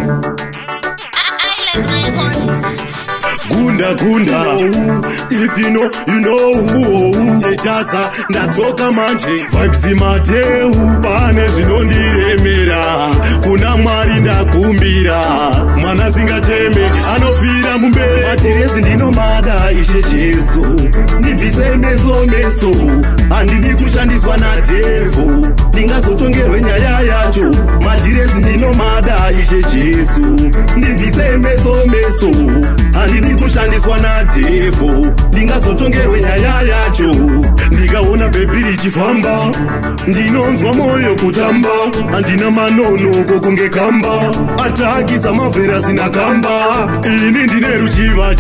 Gunda, if you know, you know. Chetata, ndatoka manje, vibes mateu, pane zvinondiremera. Kuna Mwari ndakumbira, mwana singateme, anofira mumbere. Matiresi ndinomada Ishe Jesu, ndibvise meso, handidi kushandiswa nadevhu, ndingazotongerwe nyaya yacho. Matiresi ndinomada Ishe Jesu, ndibvise meso, handidi kushandiswa nadevhu, ndingazotongerwe nyaya yacho. Ndikaona bhebi richifamba, ndinonzwa moyo kutamba, handina manono kokunge kamba, atakisa mavhera sina kamba. Ini ndine ruchiva,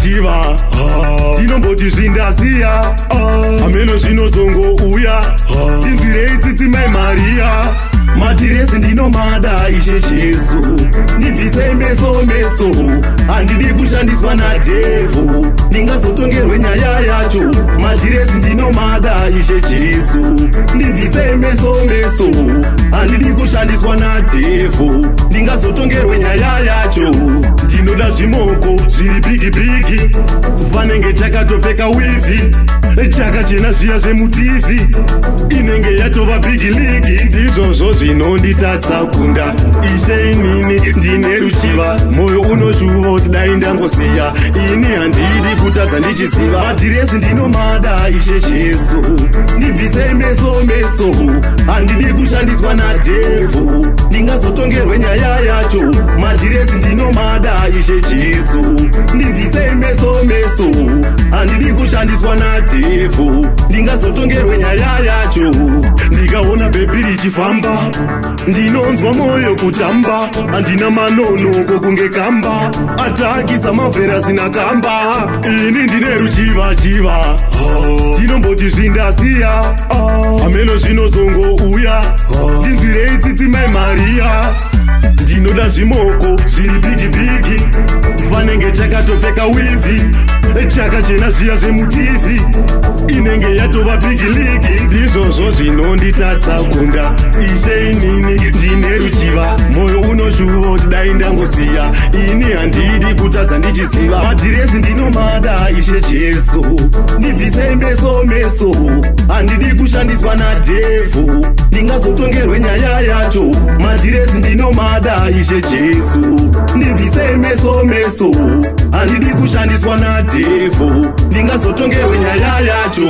ndinomboti zvindasiya, ameno zvinozongouya, ndinzwirei tsitsi mai Maria. Matiresi ndinomada Ishe Jesu, ndibvise meso, handidi kushandiswa nadevhu, ndingazotongerwe nyaya yacho. Matiresi ndinomada Ishe Jesu, ndibvise meso, handidi kushandiswa nadevhu, ndingazotongerwe nyaya yacho. Ndinoda zvimoko zviri bigi, vanenge chakatopfeka wivhi, chakachena zviya zvemutivi, inenge yatova bigi ligi. Ndizvozvo zvinonditadza kunda Ishe, inini ndine ruchiva, moyo unoshuva kuti dai ndangosiya, ini handidi kutadza ndichiziva. Matiresi ndinomada Ishe Jesu, ndibvise meso, handidi kushandiswa nadevhu, ndingazotongerwe nyaya yacho. Matiresi ndinomada Ishe Jesu, ndibvise meso, handidi kushandiswa nadevhu, ndingazotongerwe nyaya yacho. Ndikaona bhebi richifamba, ndinonzwa moyo kutamba, handina manono kokunge kamba, atakisa mavhera sina kamba. Ini ndine ruchiva, ndinomboti zvindasiya, ameno zvinozongouya, ndinzwirei tsitsi mai Maria. Ndinoda zvimoko zviri bigi, vanenge chakatopfeka wivhi, chakachena zviya zvemutivi, inenge yatova bigi ligi. Ndizvozvo zvinonditadza kunda Ishe, inini ndine ruchiva, moyo unoshuva kuti dai ndangosiya, ini handidi kutadza ndichiziva. Matiresi ndinomada Ishe Jesu, ndibvise meso, handidi kushandiswa nadevhu, ndingazotongerwe nyaya yacho. Matiresi ndinomada Ishe Jesu, ndibvise meso, handidi kushandiswa nadevhu, ndingazotongerwe nyaya yacho.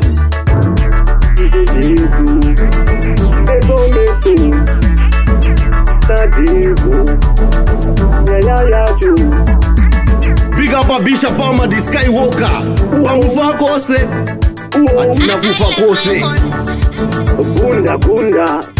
Big up Abisha Pama the Skywalker, pamufa kose, atina kufa kose. Gunda